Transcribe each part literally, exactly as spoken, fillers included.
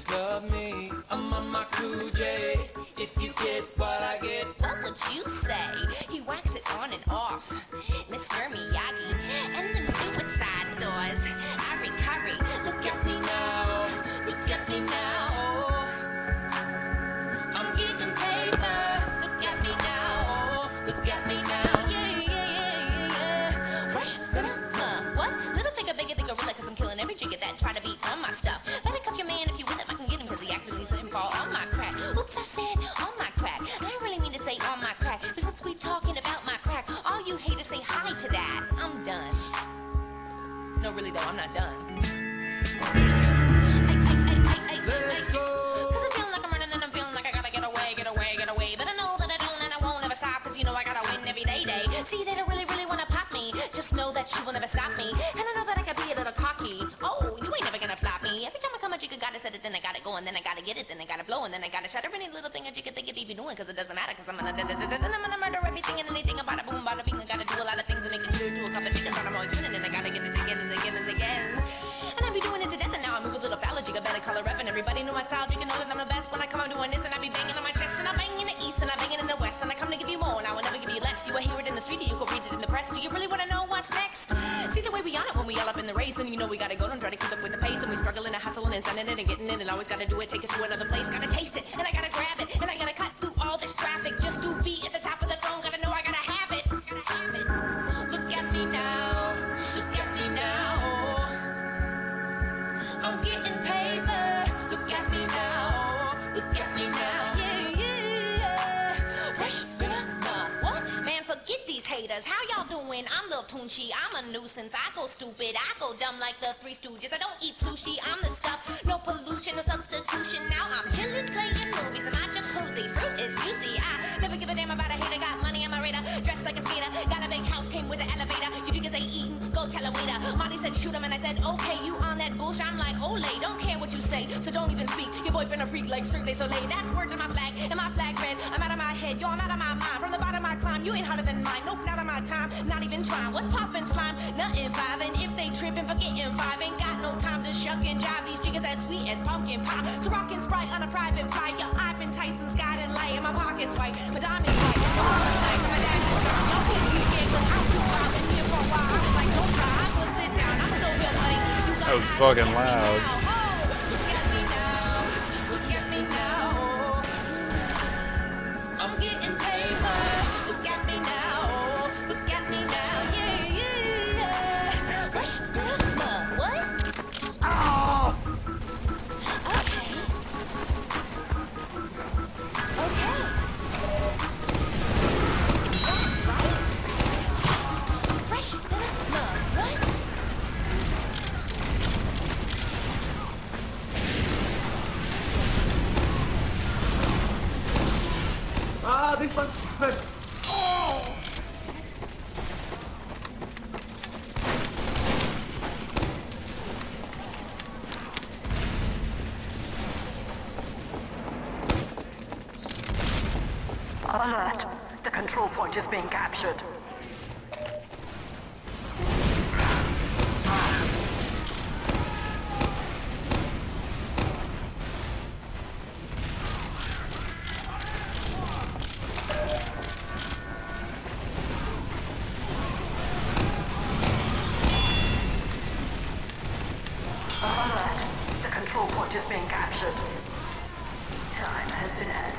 just love me. I'm on my cool J. If you get what I get, what would you say? He whacks it on and off, Mister Miyagi, and them suicide doors. Ari Curry, look at me now, look at me now. I'm getting paper. Look at me now, look at me now. Yeah, yeah, yeah, yeah. Fresh banana. What? Little finger, bigger than gorilla, cause I'm killing every jigger that try to be on my stuff. Better cuff your man if you with him, I can get him, cause he accidentally let him fall on my crack. Oops, I said on my crack. I didn't really mean to say on my crack, but since we talking about my crack, all you haters say hi to that. I'm done. No, really though, I'm not done. let's go. Cause I'm feeling like I'm running and I'm feeling like I gotta get away, get away, get away. But I know that I don't and I won't ever stop, cause you know I gotta win every day, day. See, they don't really, really wanna pop me. Just know that you will never stop me. And I know that I can be a little cocky. Oh, you ain't never gonna flop me. Every time I come a jigga gotta set it, then I gotta go, and then I gotta get it, then I gotta blow, and then I gotta shatter any little thing a jigga think it even doing, cause it doesn't matter, cause I'm gonna then I'm gonna murder everything and anything about a boom, bada bing. I gotta do a lot of things and make it clear to a couple jiggas that I'm always winning, and I gotta get it again and again and again. And I be doing it to death, and now I move a little foul jigga, better color rep, and everybody know my style, jigga know that I'm the best. When I come, I'm doing this, and I be banging on my chest, and I bang in the east, and I bang it in the west, and I come to give you more, and I will never give you less. You will hear it in the street, you go read it in the press. Do you really wanna know what's next? See the way we on it when we all up in the race, and you know we gotta go, don't try to keep up with the pace, and we struggling and hustling and sending it and getting it, and always gotta do it, take it to another place, gotta taste it, and I gotta grab it, and I gotta cut through all this traffic just to be at the top of the throne. Gotta know I gotta have it, gotta have it. Look at me now, look at me now. I'm getting paper. Look at me now, look at me now. Yeah, yeah, yeah. Fresh banana. What? Man, forget these haters. How y'all doing? I'm Lil Tunchi. I'm a nuisance. I go stupid. I go dumb like the Three Stooges. I don't eat sushi. I'm the stuff. No pollution, no substitution. Now I'm chilling, playing movies in my jacuzzi. Fruit is juicy. I never give a damn about a hater. Got money on my radar. Dressed like a skater. Got a big house, came with the elevator. You niggas ain't eating. Go tell a waiter. Molly said shoot him, and I said okay. You on that bullshit? I'm like Olay. Don't care what you say, so don't even speak. Your boyfriend a freak like Cirque du Soleil. That's word to my flag, and my flag red. I'm out of my head, yo, I'm out of my mind. From the bottom I climb, you ain't harder than mine. Nope, not on my time, not even trying. What's poppin' slime? Nothing five, and if they trippin', forgetting five. Ain't got no time to shuck and jive. These chickens as sweet as pumpkin pie. So rockin' Sprite on a private flight. Yo, I've been Tyson, sky and light, and my pockets white, but I'm in white. My mama's like, my dad's like, y'all please be scared, cause I'm too wild. Been here for a while, I was like, don't try, I'm gonna sit down. I'm so good, honey. You That was fucking loud. Ah, this one. Oh! Alert! The control point is being captured. Alert! The control point is being captured. Time has been added.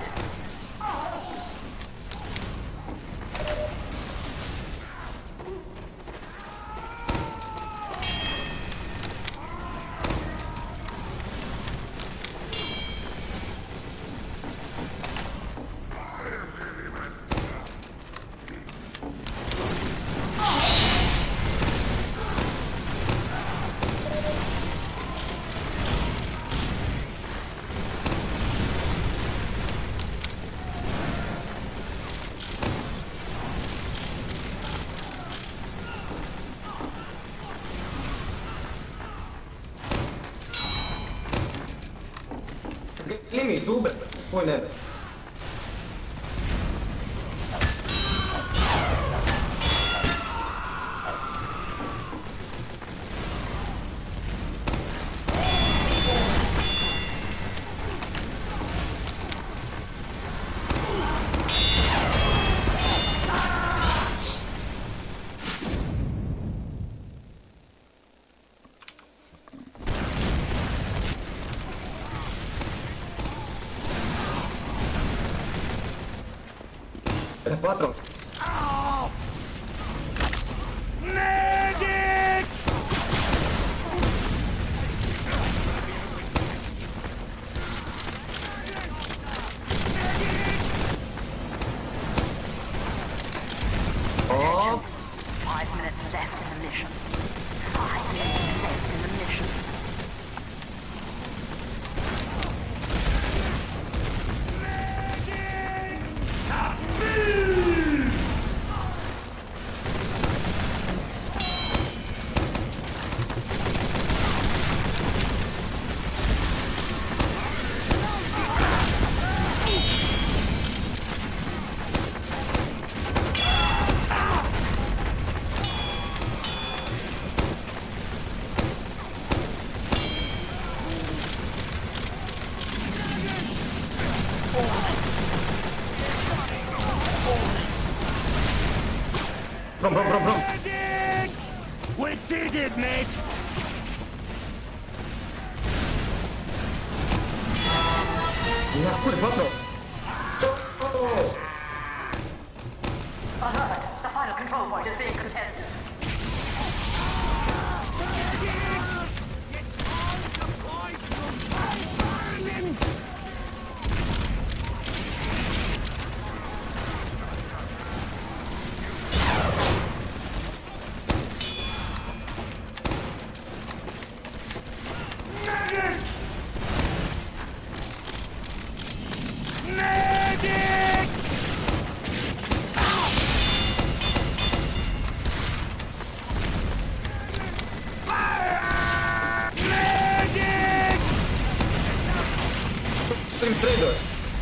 Leave me stupid. Point at it. El patrón. Medic! Oh, Five minutes left in the mission. Five minutes left in the mission. brom, brom, brom, brom. Medic! We did it, mate! Ja, kurwa, no. Oh. Alert! The final control point is being contested. Medic! Fire! Medic! Stream trader.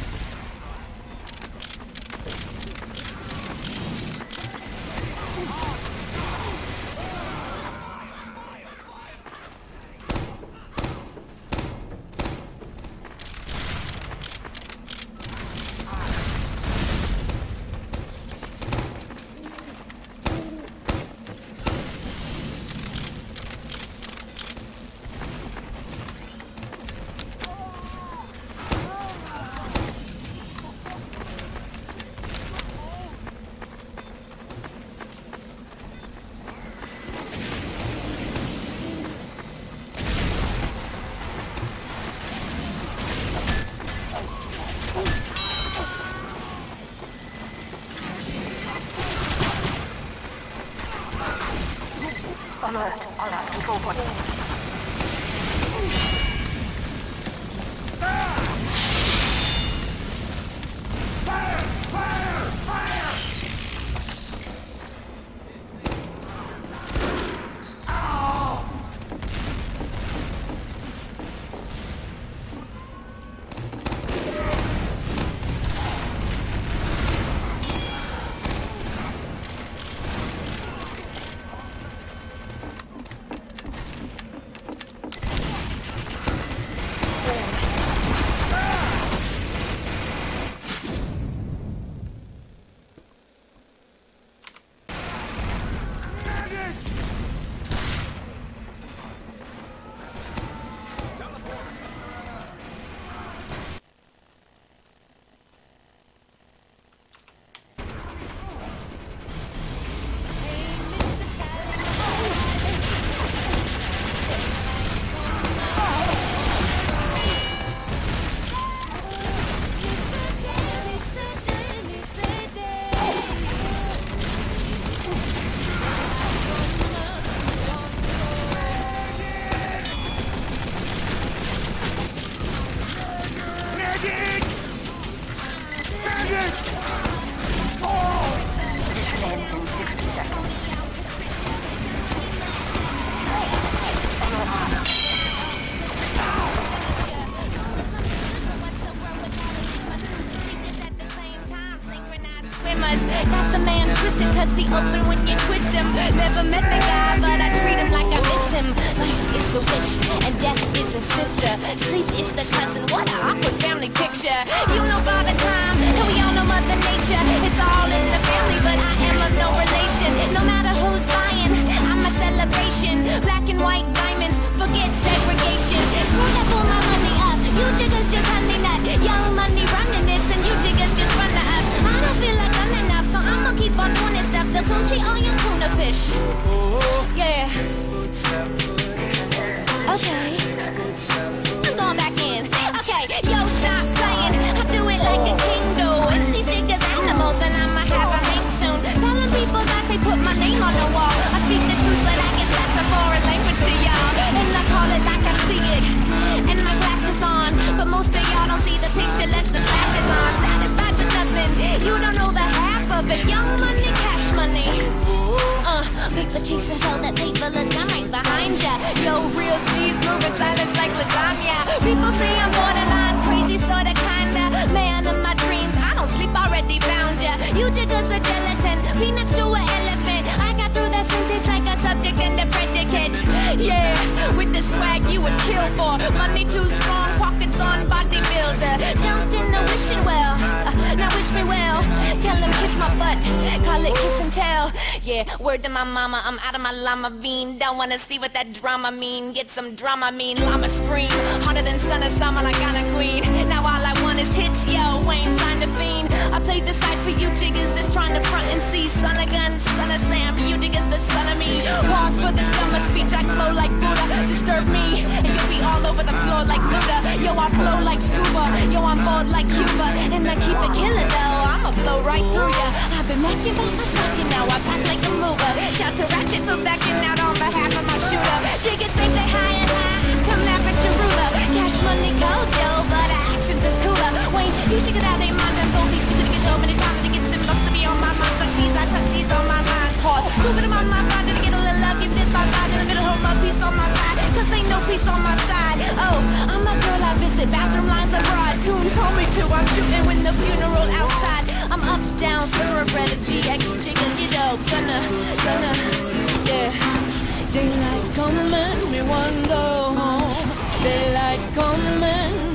Alert! Our last control point. Fire! Fire! Fire! Ow! Medic! Medic! Mission ends in sixty seconds. Swimmers got the man twisted cause he open when you twist him. Never met the guy but I treat him like I missed him. Life is the witch and death is a sister. Sleep is the cousin, what a awkward family picture. You know Father Time and we all know Mother Nature. It's all in the family but I am of no relation. No matter who's buying, I'm a celebration. Black and white diamonds, forget segregation. Screw that, pull my money up. You jiggers just honey nut. Young money running this and you jiggers just run the ups. I don't feel like running up. Gucci on your tuna fish. Yeah. Okay. I'm going back in. Okay, yo, stop playing. I do it like a king do. If these niggas animals, then I'ma have a mink soon. Telling people I say put my name on the wall. I speak the truth, but I guess that's a foreign language to y'all. And I call it like I see it. And my glasses on, but most of y'all don't see the picture less the flash is on. Satisfied with nothing, you don't know the half of it. Young money, cash money. Uh, people chasing tell that paper, look, I'm right behind ya. Yo, real G's moving silence like lasagna. People say I'm borderline crazy, sorta kinda. Man of my dreams, I don't sleep, already found ya. You jiggers are gelatin, peanuts to an elephant. I got through that sentence like a subject and a predicate. Yeah, with the swag you would kill for. Money too strong, pockets on bodybuilder. Jumped in the wishing well, uh, now wish me well. Tell him kiss my butt, call it kiss and tell. Yeah, word to my mama, I'm out of my llama bean. Don't wanna see what that drama mean. Get some drama mean, llama scream. Harder than son of summer like I'm a queen. Now all I want is hits, yo, Wayne signed a fiend. I played this fight for you jiggers that's trying to front and see. Son of guns, son of Sam, you jiggers the son of me. Pause for this dumber speech, I glow like Buddha. Disturb me, and you'll be all over the floor like Luda. Yo, I flow like scuba, yo, I'm bored like Cuba. And I keep it killer though, I'ma blow right through ya. I've been macking by my smacking now, I pack like a mover. Shout to Ratchet for backing out on behalf of my shooter. Jiggers think they high and high, come laugh at your ruler. Cash money gojo, but actions is cooler. Wayne, you should get out of their mind and go these stupid niggas so many times to get them looks to be on my mind. Suck these, I tuck these on my mind. Pause, two bit on my mind, to get a little love, give this my vibe. In the middle, hold my peace on my side, cause ain't no peace on my side. Oh, I'm a girl, I visit bathroom lines abroad. Tune told me to, I'm shooting with the funeral outside. I'm up, down, thoroughbred, a G X jigger, you know, gonna, gonna, yeah. Daylight come and me one go home. Daylight come and